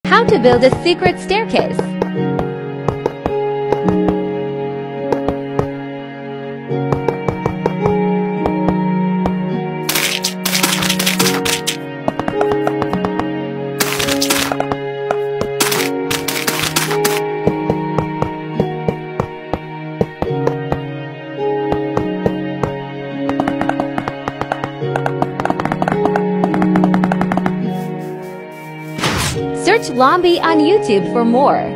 How to build a secret staircase. Search Lomby on YouTube for more.